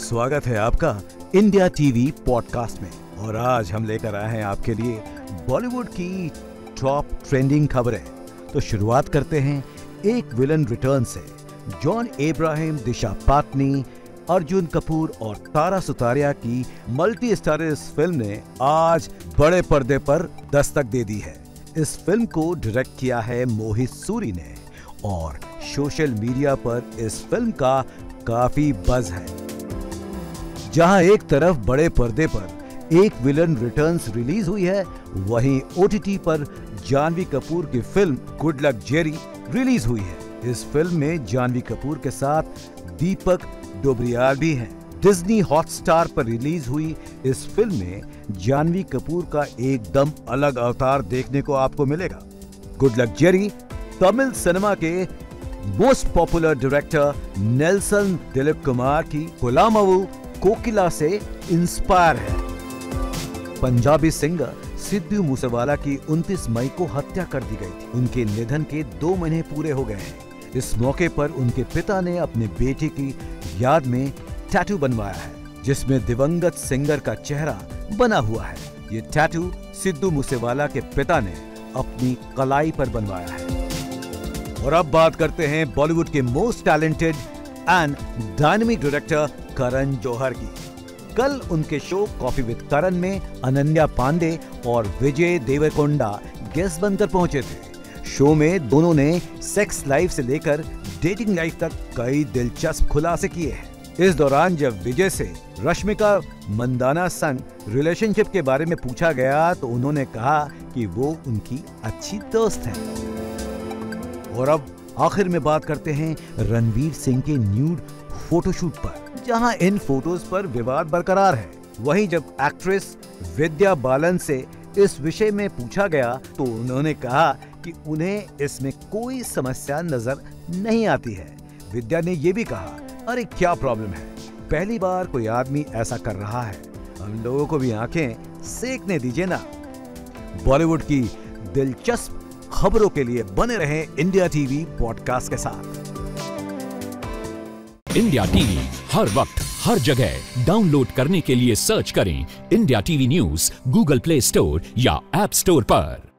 स्वागत है आपका इंडिया टीवी पॉडकास्ट में। और आज हम लेकर आए हैं आपके लिए बॉलीवुड की टॉप ट्रेंडिंग खबरें। तो शुरुआत करते हैं एक विलन रिटर्न से। जॉन अब्राहम, दिशा पाटनी, अर्जुन कपूर और तारा सुतारिया की मल्टी स्टारर इस फिल्म ने आज बड़े पर्दे पर दस्तक दे दी है। इस फिल्म को डायरेक्ट किया है मोहित सूरी ने और सोशल मीडिया पर इस फिल्म का काफी बज़ है। जहां एक तरफ बड़े पर्दे पर एक विलन रिटर्न्स रिलीज हुई है, वहीं ओटीटी पर जानवी कपूर की film good luck Jerry release हुई है। इस फिल्म में जानवी कपूर के साथ दीपक डोबरियाल भी हैं। डिज्नी हॉटस्टार पर रिलीज हुई इस फिल्म में जानवी कपूर का एकदम अलग अवतार देखने को आपको मिलेगा। Good luck Jerry Tamil cinema के most popular director Nelson Dilip Kumar की पुलामावु कोकिला से इंस्पायर है। पंजाबी सिंगर सिद्धू मूसेवाला की 29 मई को हत्या कर दी गई थी। उनके निधन के 2 महीने पूरे हो गए हैं। इस मौके पर उनके पिता ने अपने बेटे की याद में टैटू बनवाया है, जिसमें दिवंगत सिंगर का चेहरा बना हुआ है। ये टैटू सिद्धू मूसेवाला के पिता ने अपनी कलाई पर बनवाया है। और अब बात करते हैं बॉलीवुड के most talented and dynamic director Karan Johar की। कल उनके शो कॉफी विद करण में अनन्या पांडे और विजय देवरकोंडा गेस्ट बनकर पहुंचे थे। शो में दोनों ने सेक्स लाइफ से लेकर डेटिंग लाइफ तक कई दिलचस्प खुलासे किए हैं। इस दौरान जब विजय से रश्मिका मंदाना संग रिलेशनशिप के बारे में पूछा गया तो उन्होंने कहा कि वो उनकी अच्छी दोस्त है। और अब आखिर में बात करते हैं रणवीर सिंह के न्यूड फोटोशूट पर, जहां इन फोटोज पर विवाद बरकरार है। वहीं जब एक्ट्रेस विद्या बालन से इस विषय में पूछा गया तो उन्होंने कहा कि उन्हें इसमें कोई समस्या नजर नहीं आती है। विद्या ने ये भी कहा, अरे क्या प्रॉब्लम है, पहली बार कोई आदमी ऐसा कर रहा है, हम लोगों को भी आंखें सेकने दीजिए ना। बॉलीवुड की दिलचस्प खबरों के लिए बने रहें इंडिया टीवी पॉडकास्ट के साथ। इंडिया टीवी हर वक्त हर जगह डाउनलोड करने के लिए सर्च करें India TV news Google Play Store या ऐप स्टोर पर।